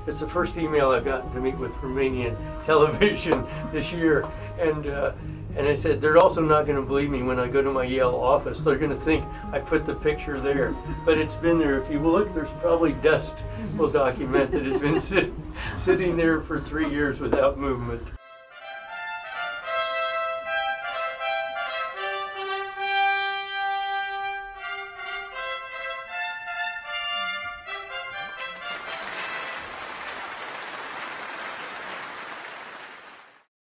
It's the first email I've gotten to meet with Romanian television this year. And I said, they're also not going to believe me when I go to my Yale office. They're going to think I put the picture there. But it's been there. If you look, there's probably dust will document that it's been sitting there for 3 years without movement.